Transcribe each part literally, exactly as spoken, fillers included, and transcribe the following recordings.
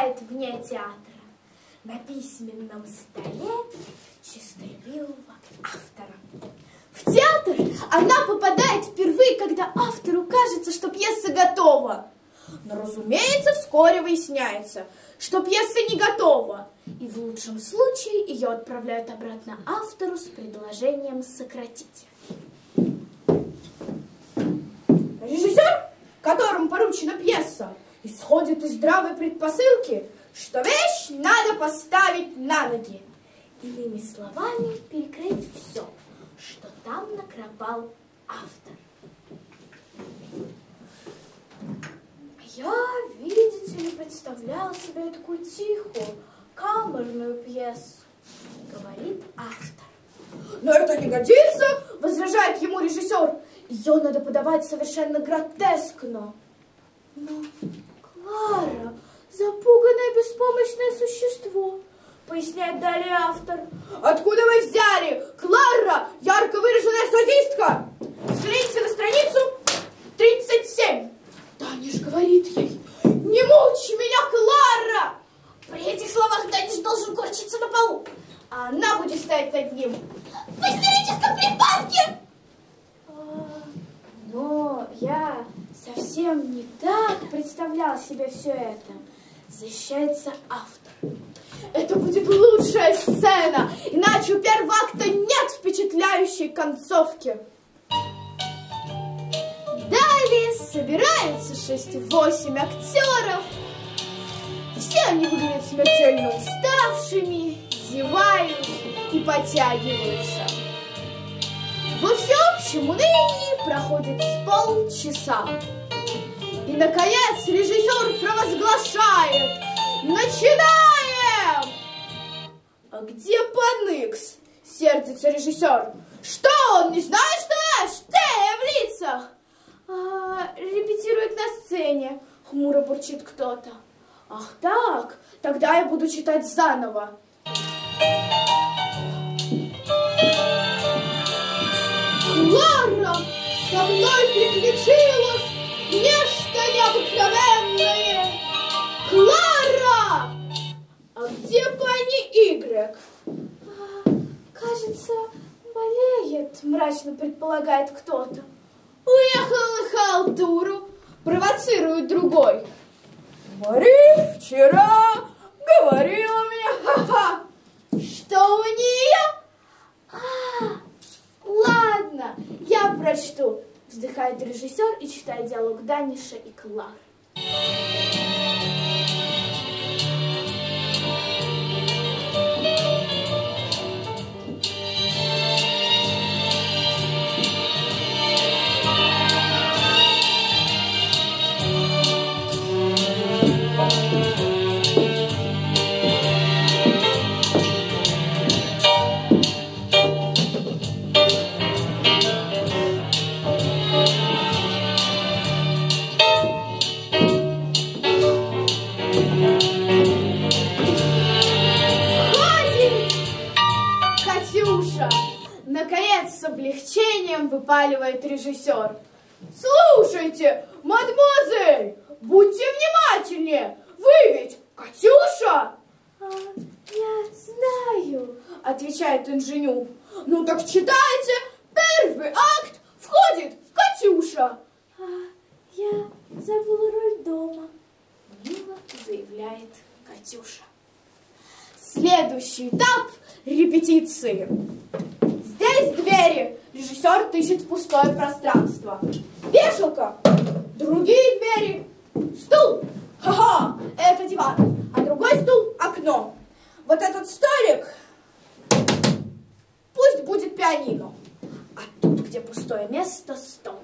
ожидает вне театра. На письменном столе чистолюбивого автора. В театр она попадает впервые, когда автору кажется, что пьеса готова. Но, разумеется, вскоре выясняется, что пьеса не готова. И в лучшем случае ее отправляют обратно автору с предложением сократить. Режиссер, которому поручена пьеса, исходит из здравой предпосылки, что вещь надо поставить на ноги. Иными словами, перекрыть все, что там накропал автор. Я, видите ли, представлял себе такую тихую, камерную пьесу, говорит автор. Но это не годится, возражает ему режиссер. Ее надо подавать совершенно гротескно. Но Клара — запуганное беспомощное существо, поясняет далее автор. Откуда вы взяли? Клара — ярко выраженная садистка. Взгляните на страницу тридцать семь. Даниш говорит ей: не мучь меня, Клара! При этих словах Даниш должен корчиться на полу, а она будет стоять над ним в истерическом припадке. Но я совсем не так представлял себе все это, защищается автор. Это будет лучшая сцена, иначе у первого акта нет впечатляющей концовки. Далее собираются шесть-восемь актеров. Все они выглядят смертельно уставшими, зевают и потягиваются. Во всеобщем унынии проходит с полчаса. И, наконец, режиссер провозглашает: начинаем! А где Паникс? Сердится режиссер. Что, он не знает, что я штея в лицах? А, репетирует на сцене, хмуро бурчит кто-то. Ах так, тогда я буду читать заново. Клара, со мной приключилось нечто необыкновенное. Клара! А где пани Игрек? А, кажется, болеет, мрачно предполагает кто-то. Уехал на халтуру, провоцирует другой. Мари вчера говорила мне, ха-ха, что у нее? А, ладно, я прочту, вздыхает режиссер и читает диалог Даниша и Клары. Наконец, с облегчением выпаливает режиссер. Слушайте, мадемуазель, будьте внимательнее. Вы ведь Катюша? А, я знаю, отвечает инженю. Ну так читайте, первый акт, входит Катюша. А, я забыла роль дома, мило заявляет Катюша. Следующий этап репетиции. Здесь двери. Режиссер тыщет пустое пространство. Вешалка. Другие двери. Стул. Ха-ха, это диван. А другой стул — окно. Вот этот столик пусть будет пианино. А тут, где пустое место, стол.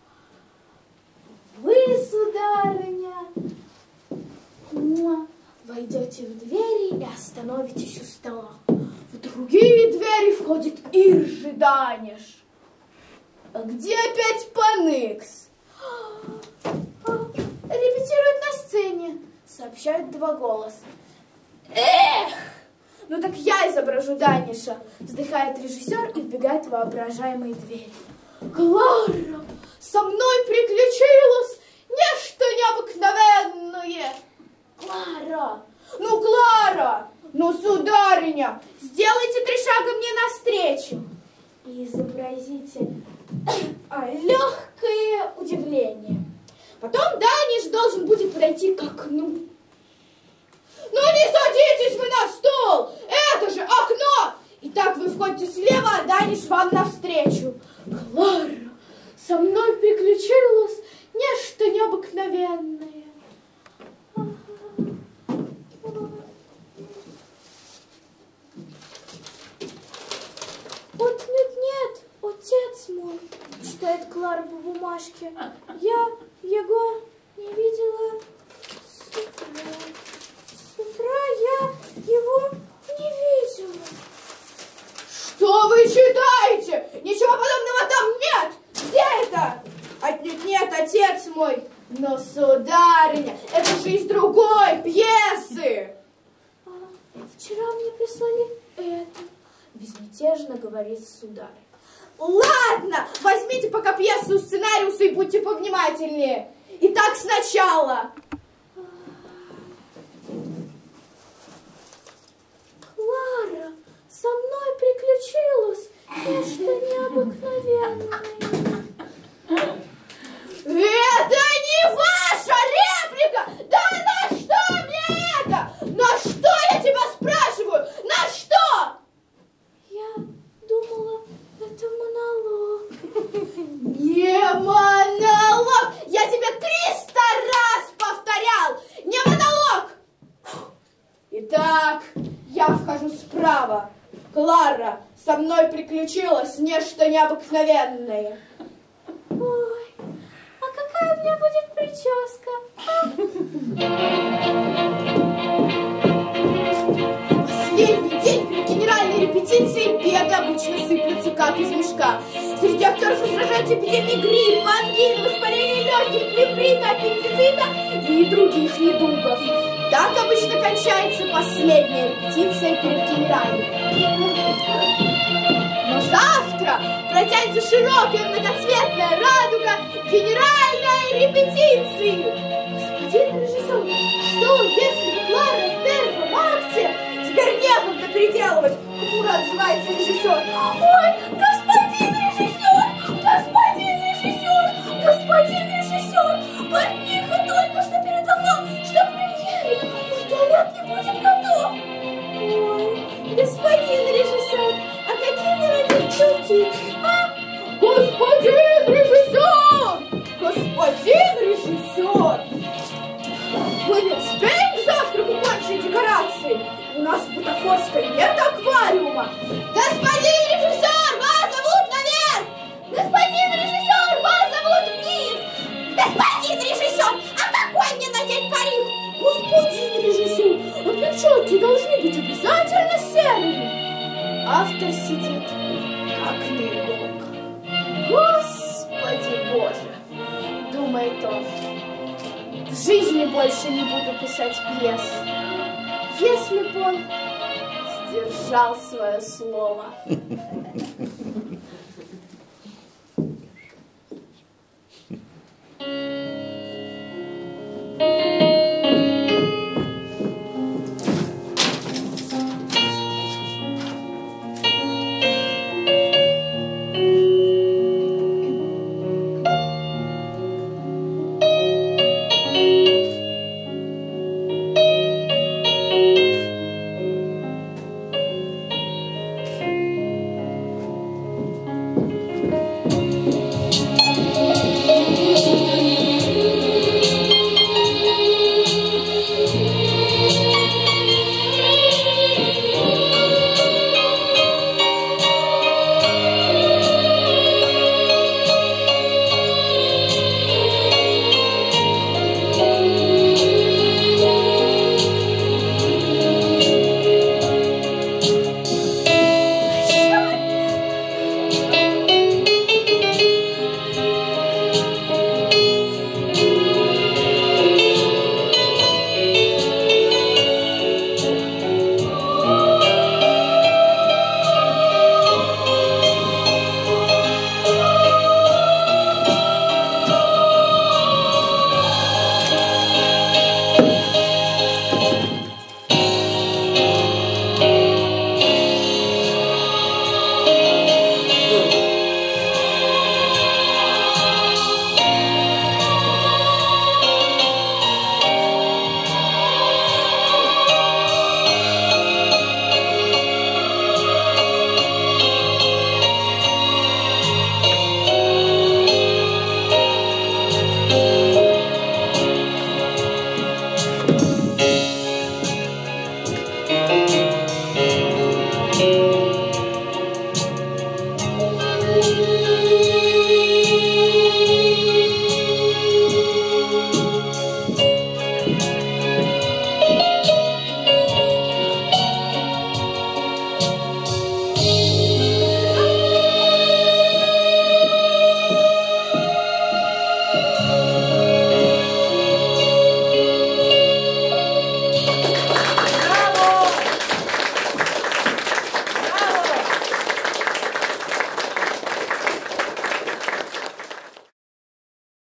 Вы, сударыня, войдете в двери и остановитесь у стола. В другие двери входит Иржи Даниш. А где опять Паникс? Репетирует на сцене, сообщают два голоса. Эх! Ну так я изображу Даниша, вздыхает режиссер и вбегает в воображаемые двери. Клара, со мной приключилось нечто необыкновенное. Клара, Ну, Клара, ну, сударыня, сделайте три шага мне навстречу и изобразите легкое удивление. Потом Даниш должен будет подойти к окну. Ну, не садитесь вы на стол, это же окно! Итак, вы входите слева, а Даниш вам навстречу. Клара, со мной приключилось нечто необыкновенное. Вот нет-нет, отец мой, читает Клара по бумажке. Я его не видела с утра. С утра я его не видела. Что вы читаете? Ничего подобного там нет! Где это? Отнюдь нет, отец мой. Но, сударыня, это же из другой пьесы. А, вчера мне прислали это. Безмятежно говорит сударь. Ладно, возьмите пока пьесу сценариуса и будьте повнимательнее. Итак, сначала. Клара, со мной приключилось нечто необыкновенное. Это не ваша реплика! Да на что мне это? На что я тебя спрашиваю? На что? Я думала, это монолог. Не монолог! Я тебе триста раз повторял! Не монолог! Итак, я вхожу справа. Клара, со мной приключилось нечто необыкновенное. Ой, а какая у меня будет прическа? А? Последний день перед генеральной репетицией беды обычно сыплются как из мешка. Среди актеров сражаются эпидемии гриппа, ангины, воспаления легких, плеврита, аппендицита и других недугов. Так обычно кончается последняя репетиция перед генеральной. Но завтра протянется широкая многоцветная радуга генеральной репетиции. Господин режиссер, что если бы Клара в первом акте теперь некогда переделывать? Ура, отзывается режиссер. Ой, господин режиссер, господин режиссер, господин режиссер, портниха только что передала, что к премьере мой туалет не будет готов. Ой, господин режиссер, а какие мелодии чулки? А? Господин режиссер! Господин режиссер! Вы не успеем к завтраку кончить декорации? У нас в Бутафорской нет аквариума. Господин режиссер, вас зовут наверх! Господин режиссер, вас зовут вниз! Господин режиссер, а какой мне надеть парик? Господин режиссер, а перчатки должны быть обязательно серыми. Автор сидит, как на иголках. Господи Боже, думает он, в жизни больше не буду писать пьес, если бы он сдержал свое слово.